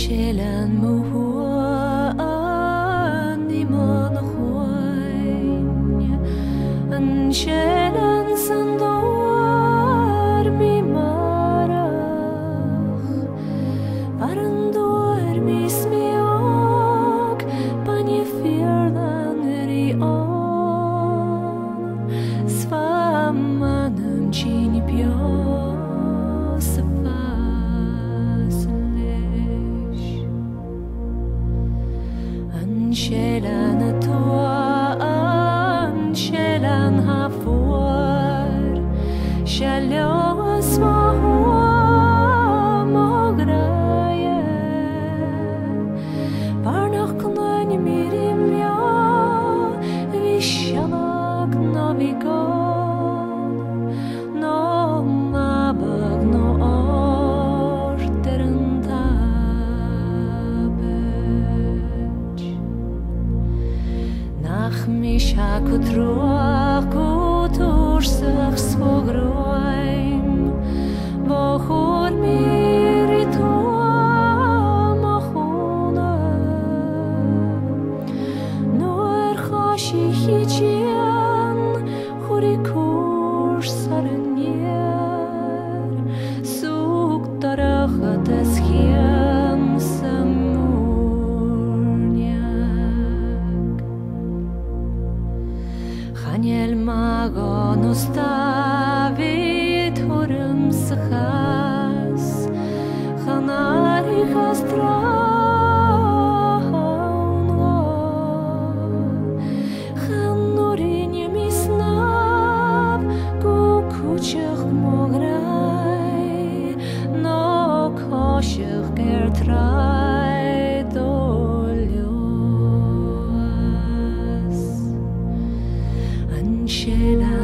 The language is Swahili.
Shelan muhua ni mon khoin an shelan sandor mi marach varandor mi smiok panie firdan ri on svamanam chini pio Shelan toan, shelan hafor, shalos vahua mograye. Barnach knan mirim ya, vishavak navigon, no mabag no orteranta. Nach mich hakutruach kutursach svogroim Vochur mirito machuna Noer chashi hichian churikur saranier Suk darachat eschiem Chaniel magon ustavit hurm sachas Chanari chastraun Chanurin yemisnav Kukuchach mograi No koshach gertrai dolio Shelan